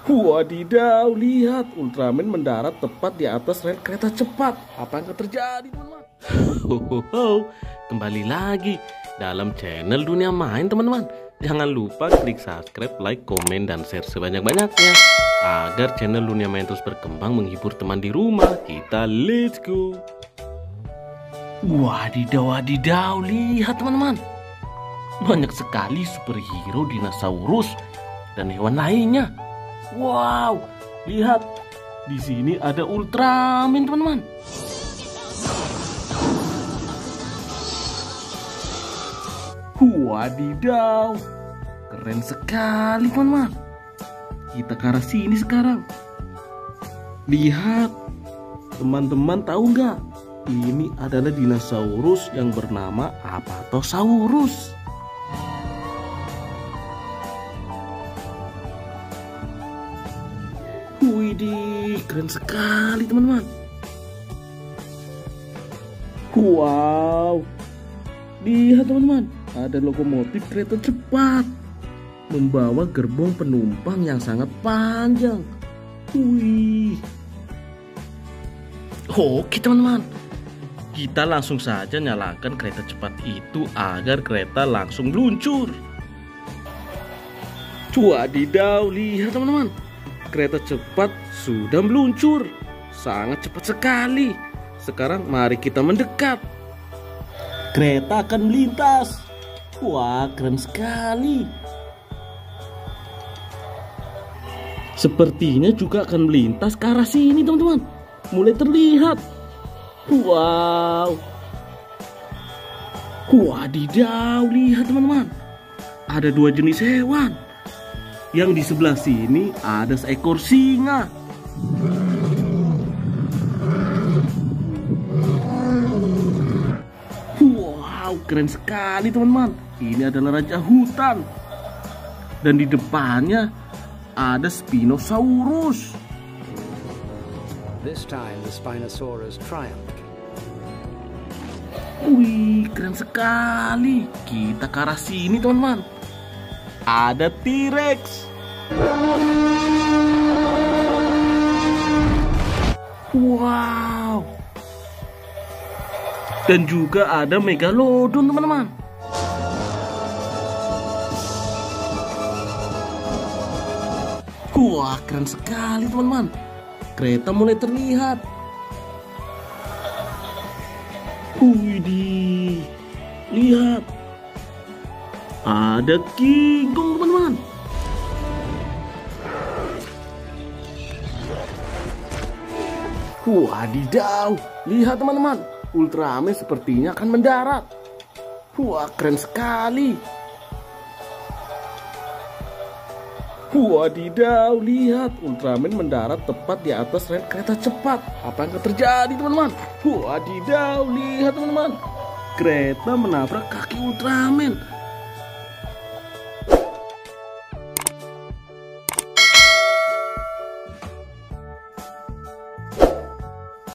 Wadidaw, lihat Ultraman mendarat tepat di atas rel kereta cepat. Apa yang akan terjadi, teman-teman? Kembali lagi dalam channel Dunia Main, teman-teman. Jangan lupa klik subscribe, like, komen, dan share sebanyak-banyaknya agar channel Dunia Main terus berkembang menghibur teman di rumah. Kita let's go. Wadidaw, lihat teman-teman. Banyak sekali superhero, dinosaurus, dan hewan lainnya. Wow, lihat di sini ada Ultraman, teman-teman. Wadidaw, keren sekali, teman-teman. Kita ke arah sini sekarang. Lihat, teman-teman tahu nggak? Ini adalah dinosaurus yang bernama Apatosaurus. Widih, keren sekali, teman-teman. Wow, lihat teman-teman, ada lokomotif kereta cepat membawa gerbong penumpang yang sangat panjang. Wih. Oke teman-teman, kita langsung saja nyalakan kereta cepat itu agar kereta langsung meluncur. Wadidaw, lihat teman-teman, kereta cepat sudah meluncur. Sangat cepat sekali. Sekarang mari kita mendekat. Kereta akan melintas. Wah, keren sekali. Sepertinya juga akan melintas ke arah sini, teman-teman. Mulai terlihat. Wow. Wadidaw, lihat teman-teman. Ada dua jenis hewan. Yang di sebelah sini ada seekor singa. Wow, keren sekali teman-teman. Ini adalah raja hutan. Dan di depannya ada Spinosaurus. This time the Spinosaurus triumphed. Wih, keren sekali. Kita ke arah sini teman-teman. Ada T-Rex. Wow. Dan juga ada Megalodon, teman-teman. Wah, keren sekali, teman-teman. Kereta mulai terlihat. Widih. Lihat. Ada King Kong, teman-teman. Wadidaw, lihat teman-teman, Ultraman sepertinya akan mendarat. Wah, keren sekali. Wadidaw, lihat Ultraman mendarat tepat di atas rel kereta cepat. Apa yang akan terjadi, teman-teman? Wadidaw, lihat teman-teman, kereta menabrak kaki Ultraman.